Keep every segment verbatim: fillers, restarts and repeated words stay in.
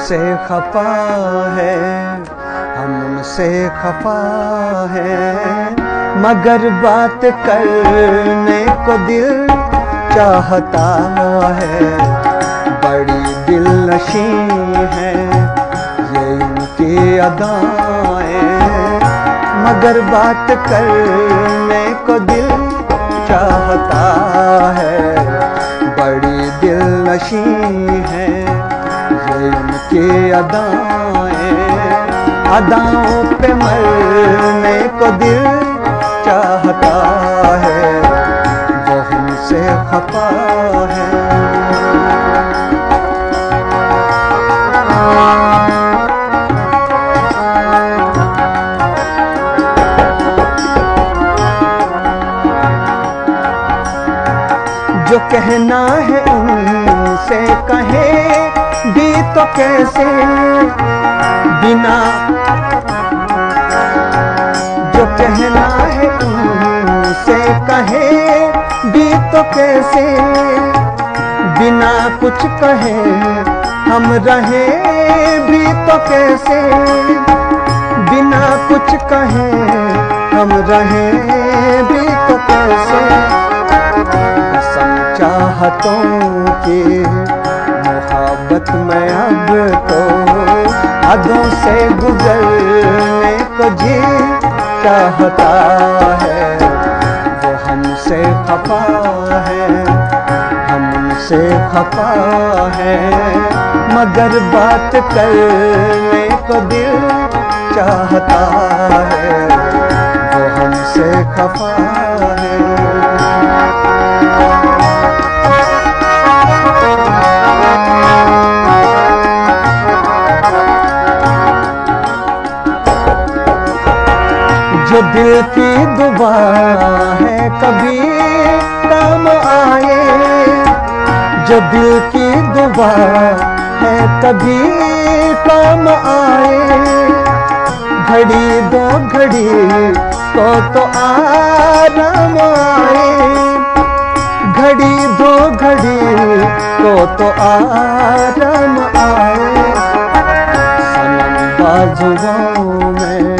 हमसे खफा है, हम उनसे खफा है, मगर बात करने को दिल चाहता है। बड़ी दिलनशी है ये इनकी अदाएं, मगर बात करने को दिल चाहता है। बड़ी दिलनशी है ये इनकी अदाएं, अदाओं पे मरने को दिल चाहता है, वो हमसे खफा है। जो कहना है उनसे कहे भी तो कैसे बिना, जो कहना है उनसे कहे भी तो कैसे बिना कुछ कहे हम रहे भी तो कैसे, बिना कुछ कहे हम रहे भी तो कैसे। चाहतों की मोहब्बत में अब तो हदों से गुजरने को जी चाहता है, वो हमसे खफा है, हम उनसे खफा है, मगर बात करने को दिल चाहता है, वो हमसे खफा है। जो दिल की दुआ है कभी काम आए, जो दिल की दुआ है कभी काम आए, घड़ी दो घड़ी को तो आराम आए, घड़ी दो घड़ी को तो आराम आए। सनम बाजुओं में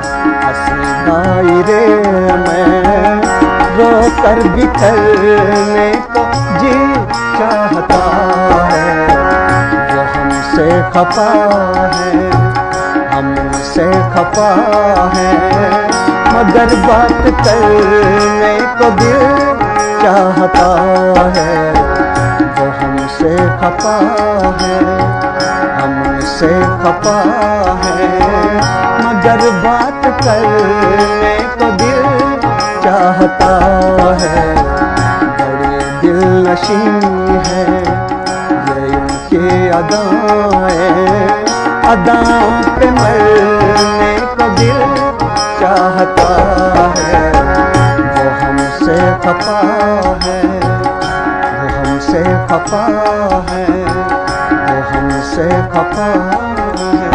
दायरे में रो कर बिखरने को जी चाहता है, वो हमसे खफा है, हम उनसे खफा है, मगर बात करने को दिल चाहता है, वो हमसे खफा है, हम उनसे खफा है, मगर बात करने को दिल चाहता है। बड़ी दिलनशी है ये इनकी अदाएं, अदाओं पे मरने को दिल चाहता है, वो हमसे खफा है, वो हमसे खफा है, वो हमसे खफा है।